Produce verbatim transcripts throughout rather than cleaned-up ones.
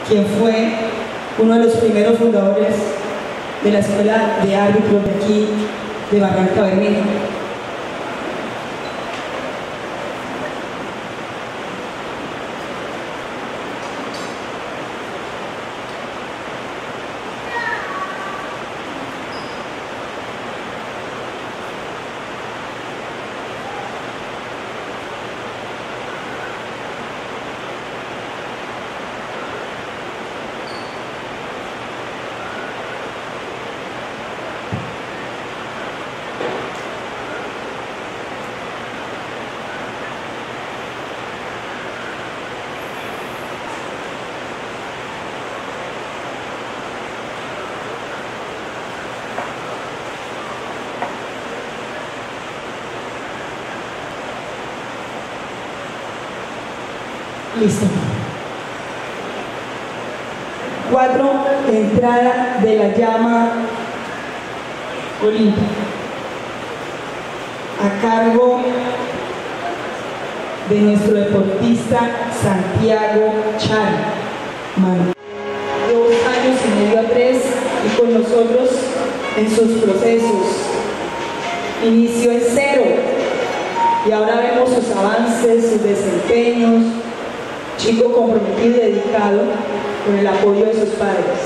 quien fue uno de los primeros fundadores de la Escuela de Árbitros de aquí, de Barranca Bermeja. Listo. Cuatro, entrada de la llama olímpica, a cargo de nuestro deportista Santiago Chari. Man. Dos años y medio a tres y con nosotros en sus procesos. Inició en cero y ahora vemos sus avances, sus desempeños. Chico comprometido y dedicado con el apoyo de sus padres.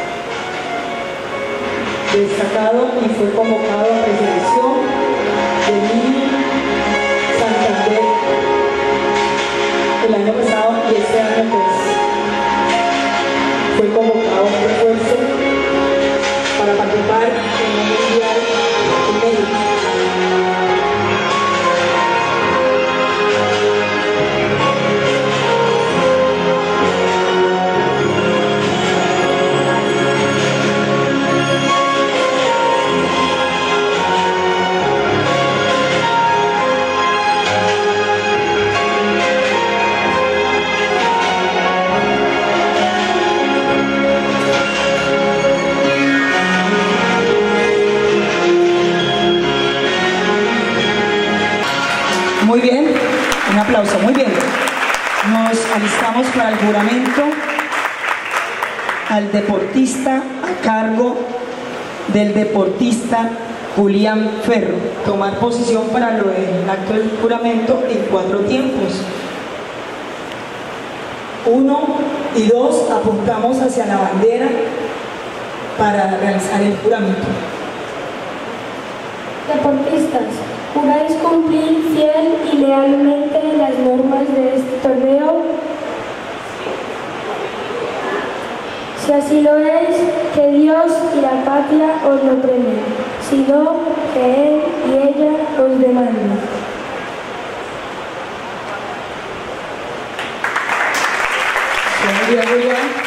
Destacado y fue convocado a preselección de Mini Santander el año pasado y este año pues fue convocado a un refuerzo para participar en un mundial en México. Muy bien, un aplauso, muy bien. Nos alistamos para el juramento al deportista a cargo del deportista Julián Ferro. Tomar posición para lo del acto del juramento en cuatro tiempos. Uno y dos, apuntamos hacia la bandera para realizar el juramento. Deportistas, ¿juráis cumplir fiel y lealmente las normas de este torneo? Si así lo es, que Dios y la patria os lo premien, si no, que Él y ella os demanden. Muy bien, muy bien.